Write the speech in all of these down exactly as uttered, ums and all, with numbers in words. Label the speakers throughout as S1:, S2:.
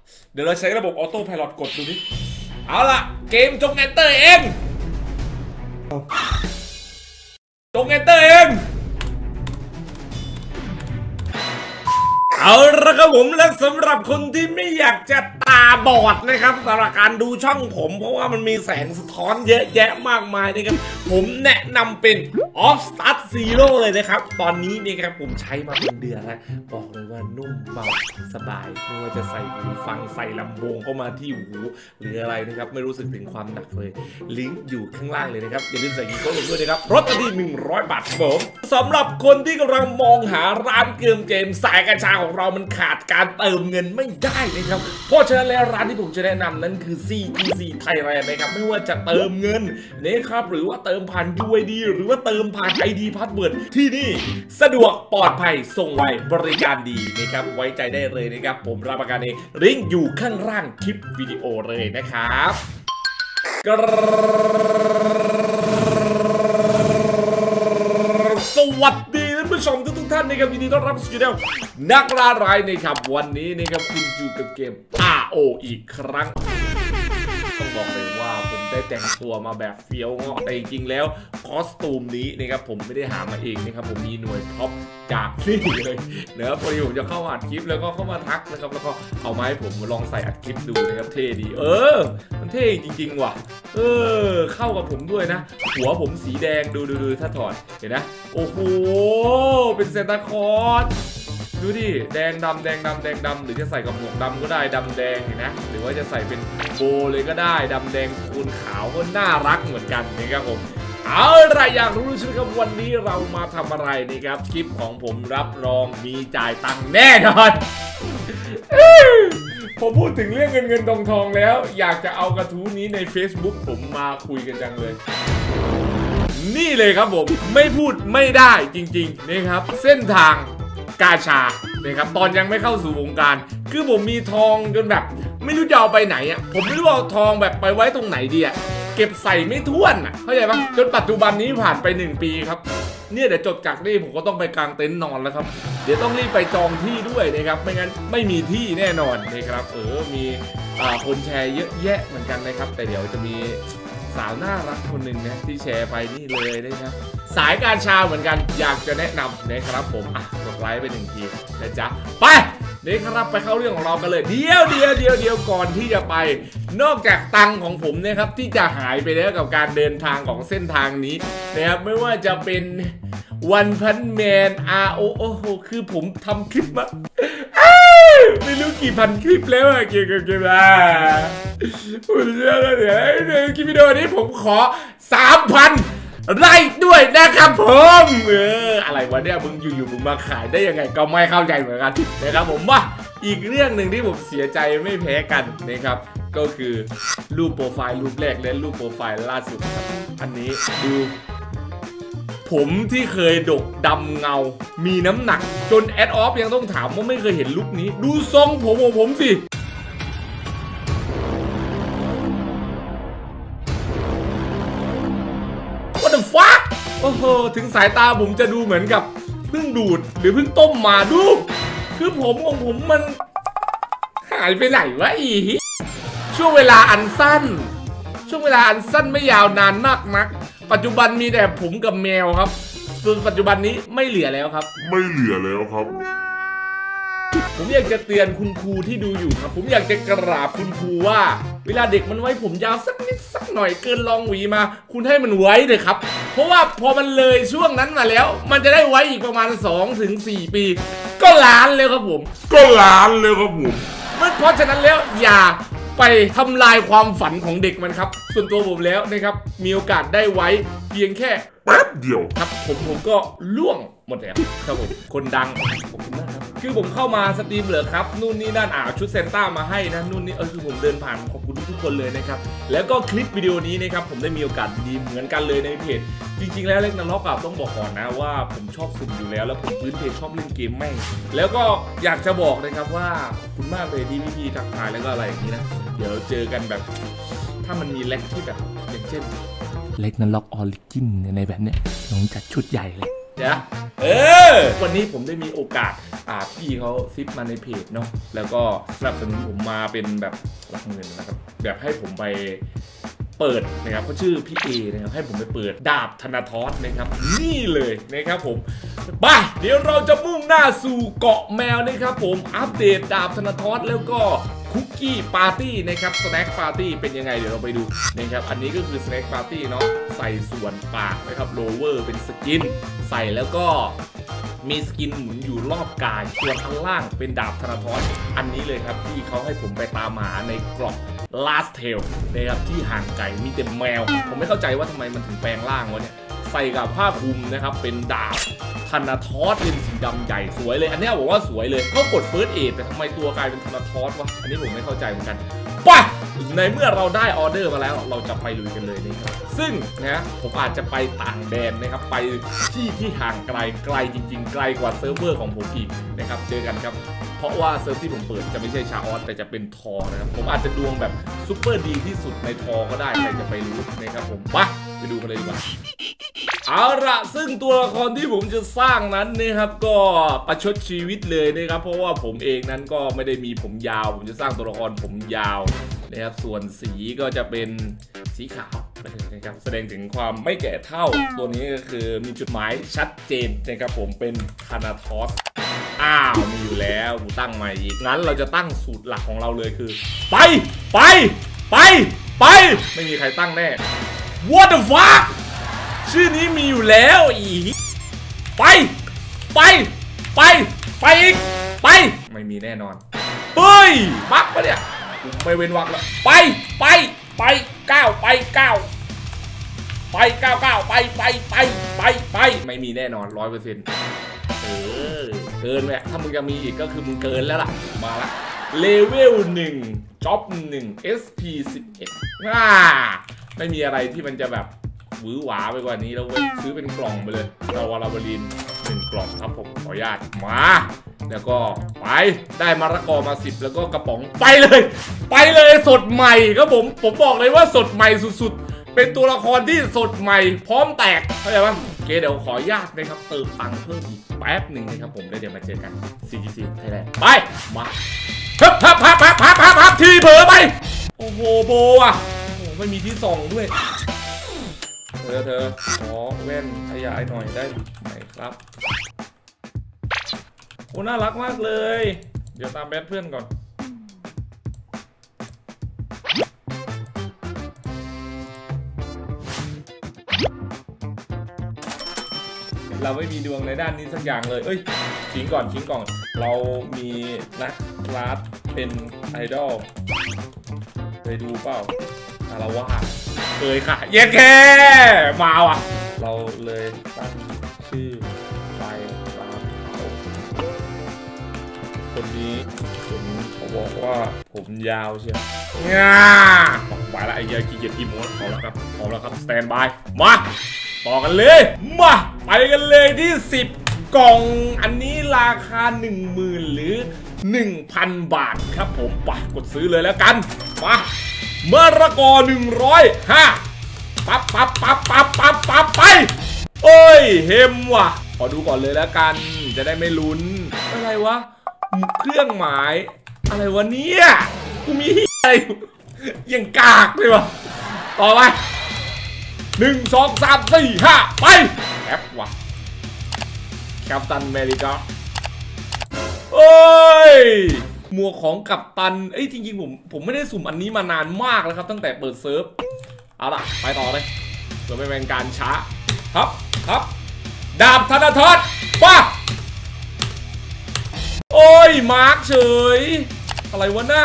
S1: เดี๋ยวเราใช้ระบบออโต้ไพลอตกดดูดิเอาล่ะเกมจงเอนเตอร์เอง จงเอนเตอร์เองเอาละครับผมและสำหรับคนที่ไม่อยากจะตาบอดนะครับสำหรับการดูช่องผมเพราะว่ามันมีแสงสะท้อนเยอะแยะมากมายนะครับผมแนะนำเป็น Off Start Zero เลยนะครับตอนนี้นี่ครับผมใช้มาเป็นเดือนแล้วบอกเลยว่านุ่มเบาสบายไม่ว่าจะใส่หูฟังใส่ลำโพงเข้ามาที่หูหรืออะไรนะครับไม่รู้สึกถึงความหนักเลยลิงก์อยู่ข้างล่างเลยนะครับอย่าลืมใส่กีโก้ลงด้วยนะครับลดทันทีหนึ่งร้อยบาทครับผมสำหรับคนที่กำลังมองหาร้านเกมเกมสายกัญชาของเรามันขาดการเติมเงินไม่ได้นะครับเพราะฉะนั้นแล้วร้านที่ผมจะแนะนำนั้นคือ ซี จี ซี Thailand นะครับไม่ว่าจะเติมเงินนะครับหรือว่าเติมผ่าน ยู ไอ ดี หรือว่าเติมผ่าน ไอ ดี Password ที่นี่สะดวกปลอดภัยส่งไวบริการดีนะครับไว้ใจได้เลยนะครับผมรับประกันเองลิงก์อยู่ข้างล่างคลิปวิดีโอเลยนะครับสวัสดีท่านผู้ชมทุกท่านนะครับยินดีต้อนรับสู่ช่องนักล่ารายนะครับวันนี้นะครับคุณอยู่กับเกม อาร์ โอ อีกครั้งต้องบอกเลยว่าผมได้แต่งตัวมาแบบเฟี้ยวเงาะแต่จริงๆแล้วคอสตูมนี้นะครับผมไม่ได้หามาเองนะครับผมมีหน่วยท็อปจากนี่เลยนะครับพอดีผมจะเข้าอัดคลิปแล้วก็เข้ามาทักนะครับแล้วก็เอามาให้ผมลองใส่อัดคลิปดูนะครับเท่ดีเออมันเท่จริงๆว่ะเออเข้ากับผมด้วยนะหัวผมสีแดงดูดูดูถ้าถอดเห็นนะโอ้โหเป็นเซนตาคลอสดูดิแดงดำแดงดำแดงดำหรือจะใส่กับหมวกดำก็ได้ดำแดงเห็นนะหรือว่าจะใส่เป็นโบเลยก็ได้ดำแดงคูณขาวก็น่ารักเหมือนกันนะครับผมเอาล่ะอยากรู้ใช่ไหมครับวันนี้เรามาทำอะไรนี่ครับคลิปของผมรับรองมีจ่ายตังค์แน่นอนพอพูดถึงเรื่องเงินเงินทองทองแล้วอยากจะเอากระทู้นี้ใน Facebook ผมมาคุยกันจังเลยนี่เลยครับผมไม่พูดไม่ได้จริงๆนะครับเส้นทางกาชานะครับตอนยังไม่เข้าสู่วงการคือผมมีทองจนแบบไม่รู้จะเอาไปไหนอ่ะผมไม่รู้เอาทองแบบไปไว้ตรงไหนดีอ่ะเก็บใส่ไม่ท้วนอ่ะเข้าใจปะจนปัจจุบันนี้ผ่านไปหนึ่งปีครับเนี่ยเดี๋ยวจบจากนี่ผมก็ต้องไปกางเต็นท์นอนแล้วครับเดี๋ยวต้องรีบไปจองที่ด้วยนะครับไม่งั้นไม่มีที่แน่นอนนะครับเออมีคนแชร์เยอะแยะเหมือนกันนะครับแต่เดี๋ยวจะมีสาวน่ารักคนหนึ่งนะที่แชร์ไปนี่เลยนะครับสายการชาเหมือนกันอยากจะแนะนำนะครับผมอ่ะกดไลค์ไปหนึ่งทีนะจ๊ะไปนี่ครับไปเข้าเรื่องของเรากันเลยเดี๋ยวเดี๋ยวเดี๋ยวเดี๋ยวก่อนที่จะไปนอกจากตังของผมนะครับที่จะหายไปแล้วกับการเดินทางของเส้นทางนี้นะครับไม่ว่าจะเป็นวันพันแมน อาร์ โอ โอ้โหคือผมทำคลิปมาไม่รู้กี่พันคลิปแล้วอะเกี่ยวกับเกมอ่ะผมเชื่อแล้วเดี๋ยวคลิปวิดีโอนี้ผมขอ สามพัน ไลค์ด้วยนะครับผมเอออะไรวะเนี่ยมึงอยู่ๆมึงมาขายได้ยังไงก็ไม่เข้าใจเหมือนกันนะครับผมว่าอีกเรื่องหนึ่งที่ผมเสียใจไม่แพ้กันนะครับก็คือรูปโปรไฟล์รูปแรกและรูปโปรไฟล์ล่าสุดครับอันนี้ดูผมที่เคยดกดำเงามีน้ำหนักจนแอดออฟยังต้องถามว่าไม่เคยเห็นลุคนี้ดูทรงผมของผมสิWhat the fuck โอ้โหถึงสายตาผมจะดูเหมือนกับเพิ่งดูดหรือเพิ่งต้มมาดูคือผมของผมมันหายไปไหนวะอีช่วงเวลาอันสั้นช่วงเวลาอันสั้นไม่ยาวนานมากนักปัจจุบันมีแต่ผมกับแมวครับส่วนปัจจุบันนี้ไม่เหลือแล้วครับ
S2: ไม่เหลือแล้วครับ
S1: ผมอยากจะเตือนคุณครูที่ดูอยู่ครับผมอยากจะกราบคุณครูว่าเวลาเด็กมันไว้ผมยาวสักนิดสักหน่อยเกินลองหวีมาคุณให้มันไว้เลยครับเพราะว่าพอมันเลยช่วงนั้นมาแล้วมันจะได้ไว้อีกประมาณ สองถึงสี่ ปีก็ล้านเลยครับผม
S2: ก็ล้านเลยครับผม
S1: เพราะฉะนั้นแล้วอย่าไปทำลายความฝันของเด็กมันครับส่วนตัวผมแล้วนะครับมีโอกาสได้ไว้เพียงแค่
S2: แป๊บเดียว
S1: ครับผมผมก็ล่วงหมดแล้วครับผมคนดังขอบคุณมากครับคือผมเข้ามาสตรีมเหรอครับนู่นนี่นั่นอ่าชุดเซนต้ามาให้นะนู่นนี่เออคือผมเดินผ่านขอบคุณทุกคนเลยนะครับแล้วก็คลิปวิดีโอนี้นะครับผมได้มีโอกาสดีเหมือนกันเลยในเพจจริงๆแล้วเล็กนันล็อกอ่ะต้องบอกก่อนนะว่าผมชอบสุ่มอยู่แล้วแล้วผมพื้นเพจชอบเล่นเกมแม่งแล้วก็อยากจะบอกนะครับว่าขอบคุณมากเลยที่พี่ๆทักทายแล้วก็อะไรอย่างนี้นะเดี๋ยวเจอกันแบบถ้ามันมีแล็กที่แบบอย่างเช่นเล็กนันล็อกออริจินในแบบเนี้ยน้องจัดชุดใหญ่เลยเดี๋ยวเออวันนี้ผมได้มีโอกาสอ่าพี่เขาซิปมาในเพจเนาะแล้วก็สนับสนุนผมมาเป็นแบบหลักเงินนะครับแบบให้ผมไปเปิดนะครับเขาชื่อพี่เอนะครับให้ผมไปเปิดดาบธนาทอสนะครับนี่เลยนะครับผมไปเดี๋ยวเราจะมุ่งหน้าสู่เกาะแมวนะครับผมอัปเดตดาบธนาทอสแล้วก็คุกกี้ปาร์ตี้นะครับสแน็คปาร์ตี้เป็นยังไงเดี๋ยวเราไปดูนะครับอันนี้ก็คือสแน็คปาร์ตี้เนาะใส่ส่วนปากนะครับโลเวอร์เป็นสกินใส่แล้วก็มีสกินหมุนอยู่รอบกายส่วนอันล่างเป็นดาบธนาทอสอันนี้เลยครับที่เขาให้ผมไปตามหาในกล่อง last tail นะครับที่ห่างไกลมีแต่แมวผมไม่เข้าใจว่าทำไมมันถึงแปลงร่างวะเนี่ยใส่กับผ้าคลุมนะครับเป็นดาบธนาทอสเป็นสีดำใหญ่สวยเลยอันนี้บอกว่าสวยเลยก็กดเฟิร์สเอดแต่ทำไมตัวกลายเป็นธนาทอสวะอันนี้ผมไม่เข้าใจเหมือนกันป่ะในเมื่อเราได้ออเดอร์มาแล้วเราจะไปลุยกันเลยนะครับซึ่งนะผมอาจจะไปต่างแดนนะครับไปที่ที่ห่างไกลไกลจริงๆไกลกว่าเซิร์ฟเวอร์ของผมอีกนะครับเจอกันครับเพราะว่าเซิร์ฟที่ผมเปิดจะไม่ใช่ชาออสแต่จะเป็นทอนะครับผมอาจจะดวงแบบซุปเปอร์ดีที่สุดในทอก็ได้ใครจะไปรู้นะครับผมไปไปดูกันเลยดีกว่าเอาละซึ่งตัวละครที่ผมจะสร้างนั้นนะครับก็ประชดชีวิตเลยนะครับเพราะว่าผมเองนั้นก็ไม่ได้มีผมยาวผมจะสร้างตัวละครผมยาวนะครับส่วนสีก็จะเป็นสีขาวนะครับแสดงถึงความไม่แก่เท่าตัวนี้ก็คือมีจุดหมายชัดเจนนะครับผมเป็นธนาทอสอ้าวมีอยู่แล้วกูตั้งใหม่อีกงั้นเราจะตั้งสูตรหลักของเราเลยคือไปไปไปไปไม่มีใครตั้งแน่ What the fuck ชื่อนี้มีอยู่แล้วอีกไปไปไปไปอีกไปไม่มีแน่นอนเฮ้ยบักปะเนี่ยไม่เว้นวรรคแล้วไปไปไปก้าวไปก้าวไปก้าวก้าวไปไปไปไปไปไม่มีแน่นอนร้อยเปอร์เซ็นต์เออเกินแหละถ้ามึงจะมีอีกก็คือมึงเกินแล้วล่ะมาละเลเวลหนึ่งจ็อบหนึ่ง เอส พี สิบเอ็ดอ่าไม่มีอะไรที่มันจะแบบหวือหวาไปกว่านี้แล้วเว้ยซื้อเป็นกล่องไปเลยดาวาลาบาลินหนึ่งกล่องครับผมขออนุญาตมาแล้วก็ไปได้มะละกอมาสิบแล้วก็กระป๋องไปเลยไปเลยสดใหม่ครับผมผมบอกเลยว่าสดใหม่สุดๆเป็นตัวละครที่สดใหม่พร้อมแตกเข้าใจปะโอเคเดี๋ยวขออนุญาตนะครับเติมตังค์เพิ่มอีกแป๊บหนึ่งนะครับผมแล้วเดี๋ยวมาเจอกัน ซี จี ซี ไทยแลนด์ไปมาพับพับพับพับพับพับพับทีเผลอไปโอ้โหโบอ่ะโอ้โหไม่มีที่ส่องด้วยเธอเธอขอแว่นขยายหน่อยได้ไหมครับโอ้น่ารักมากเลยเดี๋ยวตามแบทเพื่อนก่อนเราไม่มีดวงในด้านนี้สักอย่างเลยเอ้ยขิงก่อนขิงก่อนเรามีนักคลาสเป็นไอดอลเคยดูเปล่าอารวาสเคยค่ะเย็นแค่มาว่ะเราเลยตั้งชื่อไปตามเขาคนนี้ผมเขาบอกว่าผมยาวเชียวง่าไปละไอ้เหี้ยขี้เกียจทีมโมดพร้อมแล้วครับพร้อมแล้วครับสแตนบายมาต่อกันเลยมาไปกันเลยที่สิบกล่องอันนี้ราคา หนึ่งหมื่น หรือ หนึ่งพัน บาทครับผมไปกดซื้อเลยแล้วกันมามะละกอหนึ่งร้อยห้าปั๊บปั๊บปั๊บปั๊บปั๊บปั๊บไปโอ้ยเฮมว่ะขอดูก่อนเลยแล้วกันจะได้ไม่ลุ้นอะไรวะเครื่องหมายอะไรวะเนี่ยกูมีอะไรยังกากเลยวะต่อไปหนึ่งสองสามสี่ห้าไปแคปว่ะแคปตันอเมริกาโอ้ยหมวกของกัปตันเอ้ยจริงๆผมผมไม่ได้สุ่มอันนี้มานานมากแล้วครับตั้งแต่เปิดเซิร์ฟเอาล่ะไปต่อเลยเพื่อไม่เป็นการช้าครับครับดาบธนาทอสป้าโอ้ยมาร์กเฉยอะไรวะหน้า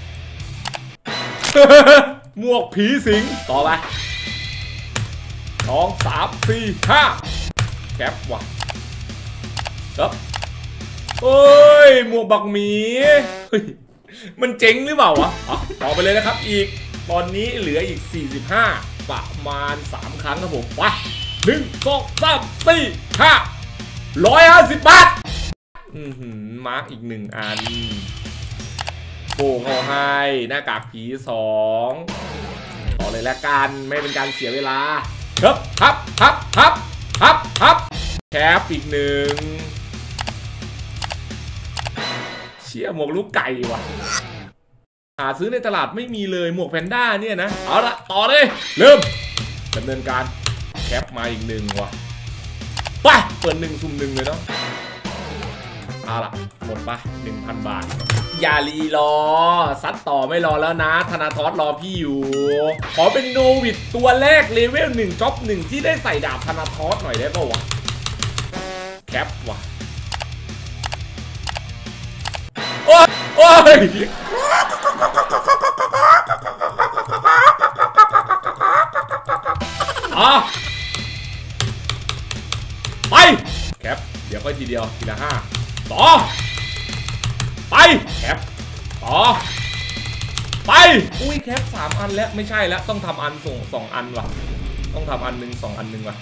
S1: หมวกผีสิงต่อไปสองสามสี่ห้าแคปว่ะครับโอ้ยหมวกบักหมีเฮ้ยมันเจ๋งหรือเปล่าวะต่อไปเลยนะครับอีกตอนนี้เหลืออีกสี่สิบห้าประมาณสามครั้งครับผมไปหนึ่งสองสามสี่ห้าร้อยห้าสิบบาทอือหือมาร์กอีกหนึ่งอันโป่งเอาให้หน้ากากผีสองต่อเลยละกันไม่เป็นการเสียเวลาครับครับครับครับครับครับแคปอีกหนึ่งเชี่ยหมวกลูกไก่ว่ะหาซื้อในตลาดไม่มีเลยหมวกแพนด้าเนี่ยนะเอาละต่อเลยเริ่มดำเนินการแคปมาอีกหนึ่งว่ะไปเปิดหนึ่งซุ่มหนึ่งเลยเนาะเอาละหมดไปหนึ่งพันบาทอย่ารีรอซัดต่อไม่รอแล้วนะธนาทอสรอพี่อยู่ขอเป็นโนวิดตัวแรกเลเวลหนึ่งจ็อบหนึ่งที่ได้ใส่ดาบธนาทอสหน่อยได้ป่าวะแคปว่ะโอ้ยโอ้ยอ่ะไปแคปเดี๋ยวค่อยทีเดียวทีละห้าต่อไปแคปต่อไปอุ้ยแคปสามอันแล้วไม่ใช่แล้วต้องทำอันส่งสองอันว่ะต้องทำอันหนึ่งสองอันหนึ่งว่ะ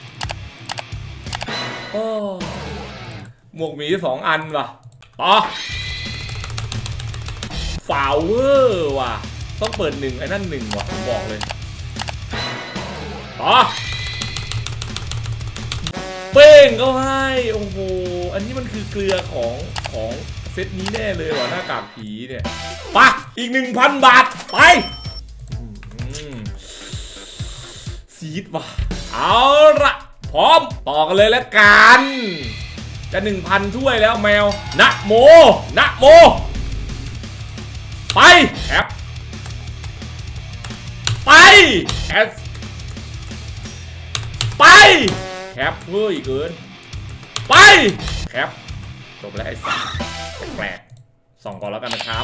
S1: โอ้หมวกหมีสองอันว่ะต่อฟาวเวอร์ว่ะต้องเปิดหนึ่งไอ้นั่นหนึ่งว่ะผมบอกเลยต่อเป้งก็ให้โอ้โหอันนี้มันคือเกลือของของเซตนี้แน่เลยว่ะหน้ากากผีเนี่ยปะอีกหนึ่งพันบาทไปซีดว่ะเอาละพร้อมต่อกันเลยแล้วกันจะหนึ่งพันถ้วยแล้วแมวนะโมนะโมไปแคปไปแอสไปแคปเฮ้ยเกินไปแคปจบแล้วไอ้สัสแปลกๆส่องก่อนแล้วกันนะครับ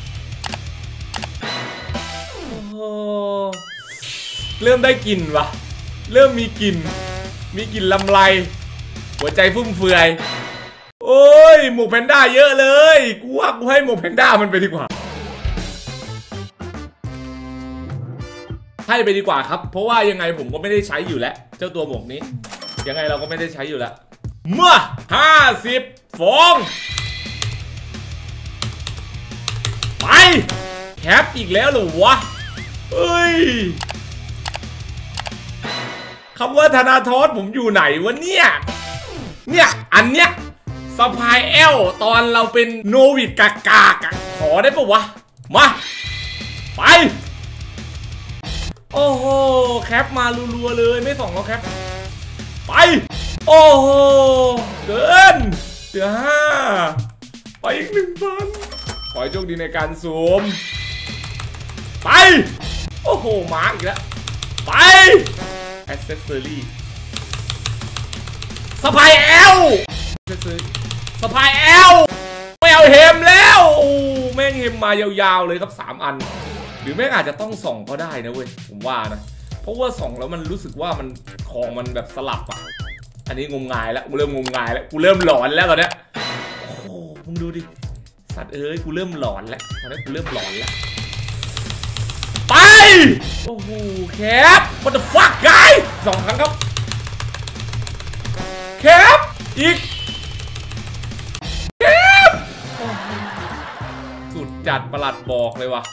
S1: โอ้โหเริ่มได้กลิ่นวะเริ่มมีกลิ่นมีกลิ่นลำไรหัวใจฟุ่มเฟือยโอ้ยหมูแพนด้าเยอะเลยกูว่ากูให้หมูแพนด้ามันไปดีกว่าให้ไปดีกว่าครับเพราะว่ายังไงผมก็ไม่ได้ใช้อยู่แล้วเจ้าตัวหมวกนี้ยังไงเราก็ไม่ได้ใช้อยู่แล้วเมื่อห้าสิบฟองไปแคปอีกแล้วเหรอวะเอ้ยคำว่าธนาทอสผมอยู่ไหนวะเนี่ยเนี่ยอันเนี้ยสะพายแอลตอนเราเป็นโนวิดกากากะขอได้ปะวะมาไปโอ้โหแคปมารัวๆเลยไม่ส่องแล้วแคปไปโอ้โหเกินเหลือห้าไปอีกหนึ่งพันขอให้โชคดีในการซูมไปโอ้โหมาอีกแล้วไปแอสเซสซอรี่สะพายแอลสะพายแอลไม่เอาเฮมแล้วแม่งเฮมมายาวๆเลยครับสามอันหรือแม่งอาจจะต้องส่องก็ได้นะเว้ยผมว่านะเพราะว่าส่องแล้วมันรู้สึกว่ามันของมันแบบสลับอ่ะอันนี้งมงายแล้วกูเริ่มงมงายแล้วกูเริ่มหลอนแล้วตอนเนี้ยโอ้โหมึงดูดิสัตว์เอ้ยกูเริ่มหลอนแล้วตอนนี้กูเริ่มหลอนแล้วไปโอ้โหแคป what the fuck guy สองครั้งครับแคปอีกแคปสุดจัดประหลัดบอกเลยว่ะ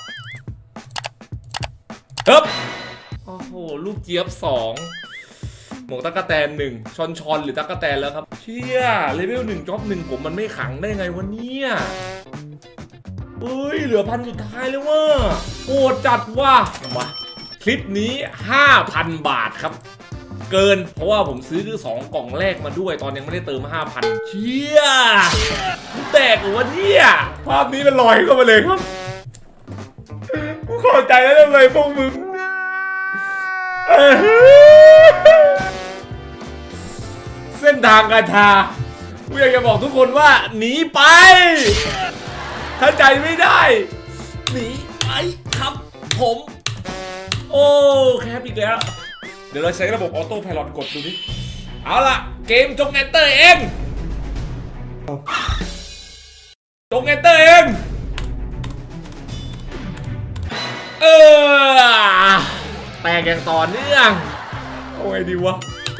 S1: เฮ้ยโอ้โหลูกเจี๊ยบสองหมวกตะกะแตนหนึ่งชอนชอนหรือตะกะแตนแล้วครับเชี่ยเลเวลหนึ่งจ็อบหนึ่งผมมันไม่ขังได้ไงวะเนี่ยเฮ้ยเหลือพันสุดท้ายเลยว่ะโหดจัดว่ะมาคลิปนี้ห้าพันบาทครับเกินเพราะว่าผมซื้อคือสองกล่องแรกมาด้วยตอนยังไม่ได้เติมห้าพันเชี่ยแตกหัวเนี่ยภาพนี้มันลอยเข้ามาเลยครับกูเข้าใจแล้วทำไมพวกมึงเส้นทางกาชากูอยากจะบอกทุกคนว่าหนีไปถ้าใจไม่ได้หนีไปครับผมโอ้แคปอีกแล้วเดี๋ยวเราใช้ระบบออโต้ไพลอตกดดูดิเอาล่ะเกมจงเอนเตอร์เองจงเอนเตอร์เองเออแตกอย่างต่อเนื่องโอ้ยดีวะ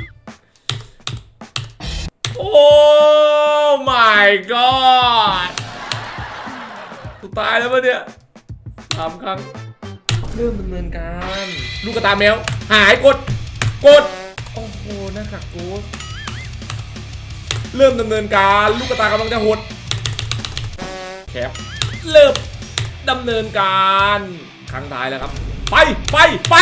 S1: โอ้ my god สุดตายแล้วปะเนี่ยสามครั้งเริ่มดำเนินการลูกกระตาแมวหายกดกดโอ้โหหน้ากากโกสเริ่มดำเนินการลูกกระตากำลังจะหดแคปเริ่มดำเนินการครั้งท้ายแล้วครับไปไปไป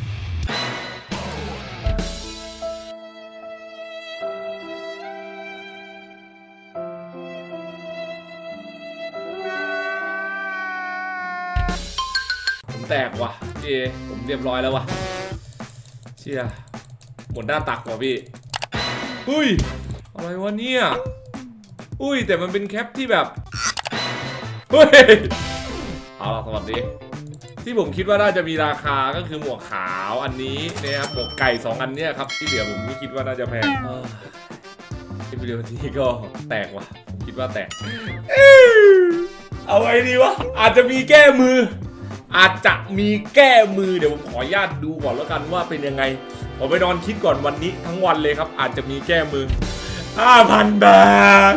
S1: ผมแตกว่ะเอผมเรียบร้อยแล้วว่ะเชี่ยหมดหน้าตักว่ะพี่อุ้ยอะไรวะเนี่ยอุ้ยแต่มันเป็นแคปที่แบบเฮ้ยเอาล่ะสวัสดีที่ผมคิดว่าน่าจะมีราคาก็คือหมวกขาวอันนี้นะครับหมวกไก่สองอันเนี้ยครับที่เหลือผมไม่คิดว่าน่าจะแพงที่วิดีโอนี้ก็แตกว่ะผมคิดว่าแตกเอาไว้ดีวะอาจจะมีแก้มืออาจจะมีแก้มือเดี๋ยวผมขออนุญาตดูก่อนแล้วกันว่าเป็นยังไงผมไปนอนคิดก่อนวันนี้ทั้งวันเลยครับอาจจะมีแก้มือ ห้าพัน บาท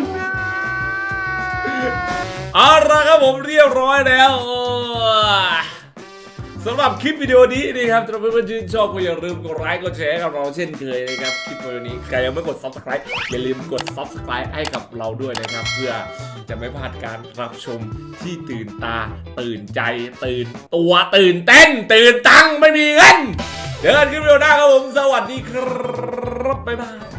S1: เอาละครับผมเรียบร้อยแล้วสำหรับคลิปวิดีโอนี้นะครับถ้าเพื่อนๆชื่นชอบก็อย่าลืมกดไลค์กดแชร์กับเราเช่นเคยนะครับคลิปวิดีโอนี้ใครยังไม่กด ซับสไครบ์ อย่าลืมกด ซับสไครบ์ ให้กับเราด้วยนะครับเพื่อจะไม่พลาดการรับชมที่ตื่นตาตื่นใจตื่นตัวตื่นเต้นตื่นตังไม่มีเงินเจอกันคลิปวิดีโอหน้าครับผมสวัสดีครับบ๊ายบาย